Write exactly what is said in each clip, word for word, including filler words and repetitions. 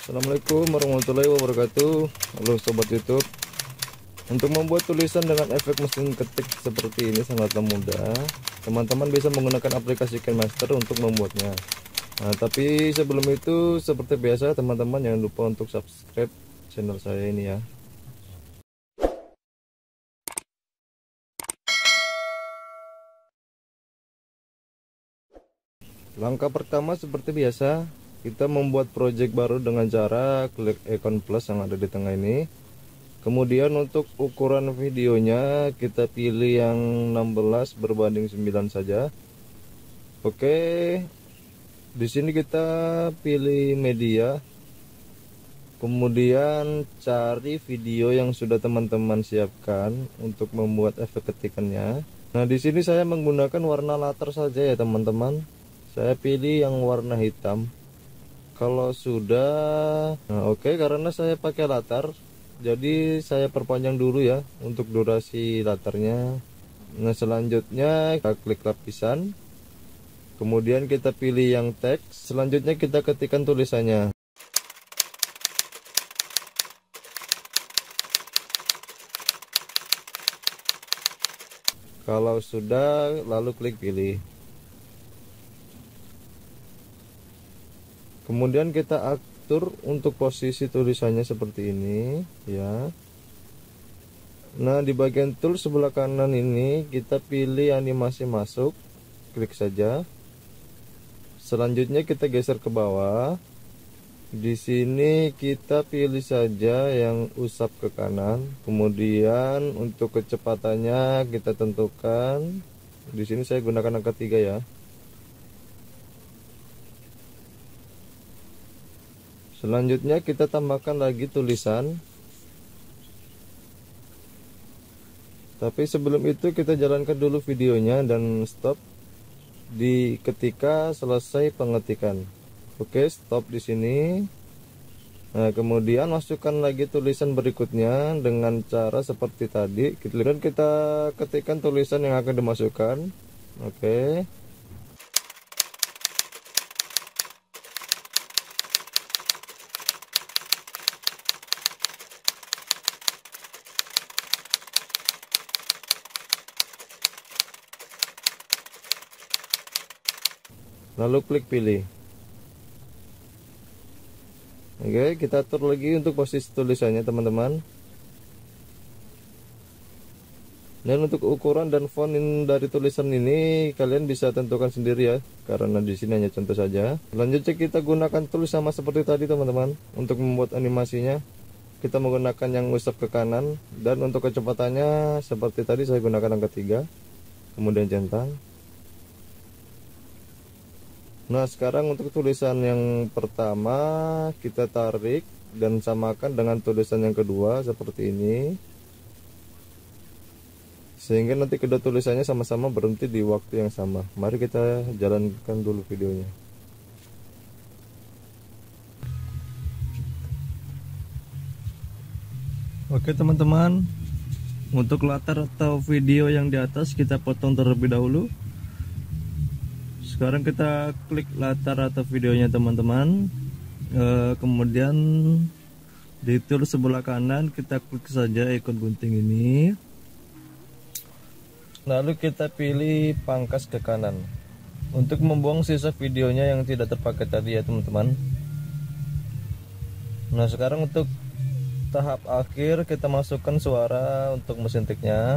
Assalamualaikum warahmatullahi wabarakatuh. Halo sobat YouTube. Untuk membuat tulisan dengan efek mesin ketik seperti ini sangatlah mudah. Teman-teman bisa menggunakan aplikasi KineMaster untuk membuatnya. Nah, tapi sebelum itu seperti biasa teman-teman jangan lupa untuk subscribe channel saya ini ya. Langkah pertama seperti biasa, kita membuat project baru dengan cara klik ikon plus yang ada di tengah ini. Kemudian untuk ukuran videonya kita pilih yang enam belas berbanding sembilan saja. Oke. Di sini kita pilih media. Kemudian cari video yang sudah teman-teman siapkan untuk membuat efek ketikannya. Nah, di sini saya menggunakan warna latar saja ya, teman-teman. Saya pilih yang warna hitam. Kalau sudah, nah oke, okay, karena saya pakai latar, jadi saya perpanjang dulu ya untuk durasi latarnya. Nah, selanjutnya kita klik lapisan, kemudian kita pilih yang teks. Selanjutnya kita ketikkan tulisannya. Kalau sudah, lalu klik pilih. Kemudian kita atur untuk posisi tulisannya seperti ini ya. Nah, di bagian tool sebelah kanan ini kita pilih animasi masuk, klik saja. Selanjutnya kita geser ke bawah. Di sini kita pilih saja yang usap ke kanan. Kemudian untuk kecepatannya kita tentukan. Di sini saya gunakan angka tiga ya. Selanjutnya kita tambahkan lagi tulisan. Tapi sebelum itu kita jalankan dulu videonya dan stop di ketika selesai pengetikan. Oke, stop di sini. Nah, kemudian masukkan lagi tulisan berikutnya dengan cara seperti tadi. Kemudian kita ketikkan tulisan yang akan dimasukkan. Oke. Lalu klik pilih. Oke, kita atur lagi untuk posisi tulisannya teman-teman. Dan untuk ukuran dan font dari tulisan ini kalian bisa tentukan sendiri ya, karena di sini hanya contoh saja. Selanjutnya kita gunakan tool sama seperti tadi teman-teman. Untuk membuat animasinya kita menggunakan yang usap ke kanan, dan untuk kecepatannya seperti tadi saya gunakan angka tiga. Kemudian centang. Nah, sekarang untuk tulisan yang pertama kita tarik dan samakan dengan tulisan yang kedua seperti ini, sehingga nanti kedua tulisannya sama-sama berhenti di waktu yang sama. Mari kita jalankan dulu videonya. Oke teman-teman, untuk latar atau video yang di atas kita potong terlebih dahulu. Sekarang kita klik latar atau videonya teman-teman. E, kemudian di tool sebelah kanan kita klik saja ikon gunting ini. Lalu kita pilih pangkas ke kanan untuk membuang sisa videonya yang tidak terpakai tadi ya teman-teman. Nah, sekarang untuk tahap akhir kita masukkan suara untuk mesin tiknya.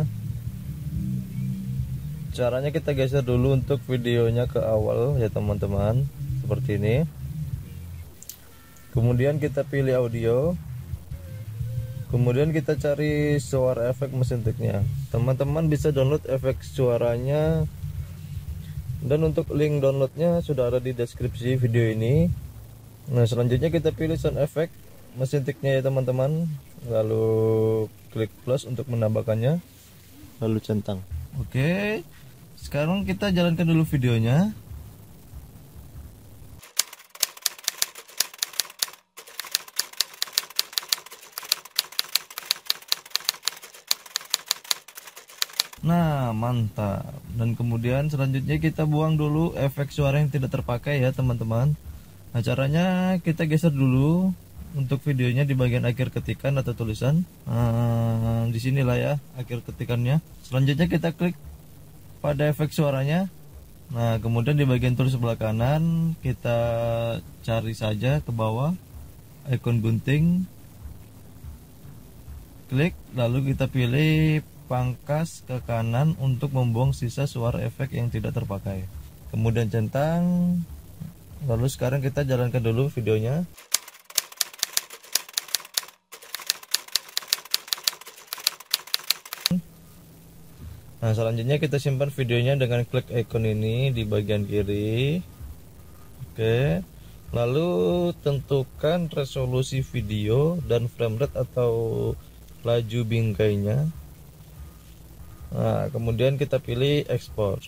Caranya kita geser dulu untuk videonya ke awal ya teman-teman, seperti ini. Kemudian kita pilih audio. Kemudian kita cari suara efek mesin tiknya. Teman-teman bisa download efek suaranya, dan untuk link downloadnya sudah ada di deskripsi video ini. Nah, selanjutnya kita pilih sound effect mesin tiknya ya teman-teman. Lalu klik plus untuk menambahkannya. Lalu centang. Oke. Sekarang kita jalankan dulu videonya. Nah, mantap. Dan kemudian selanjutnya kita buang dulu efek suara yang tidak terpakai ya teman-teman. Nah, caranya kita geser dulu untuk videonya di bagian akhir ketikan atau tulisan. Nah, di sinilah ya akhir ketikannya. Selanjutnya kita klik pada efek suaranya. Nah, kemudian di bagian tulis sebelah kanan kita cari saja ke bawah ikon gunting, klik, lalu kita pilih pangkas ke kanan untuk membuang sisa suara efek yang tidak terpakai. Kemudian centang. Lalu sekarang kita jalankan dulu videonya. Nah, selanjutnya kita simpan videonya dengan klik ikon ini di bagian kiri. Oke. Lalu tentukan resolusi video dan frame rate atau laju bingkainya. Nah, kemudian kita pilih ekspor.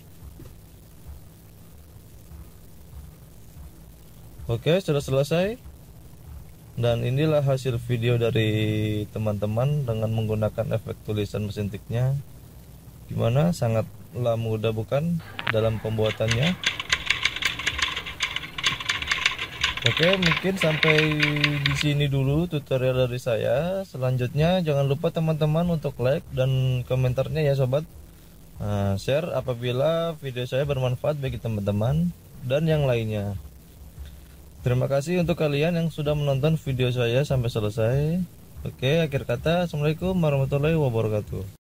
Oke, sudah selesai. Dan inilah hasil video dari teman-teman dengan menggunakan efek tulisan mesin tiknya. Gimana? Sangatlah mudah bukan dalam pembuatannya? Oke, mungkin sampai di sini dulu tutorial dari saya. Selanjutnya jangan lupa teman-teman untuk like dan komentarnya ya sobat. Nah, share apabila video saya bermanfaat bagi teman-teman dan yang lainnya. Terima kasih untuk kalian yang sudah menonton video saya sampai selesai. Oke, akhir kata, assalamualaikum warahmatullahi wabarakatuh.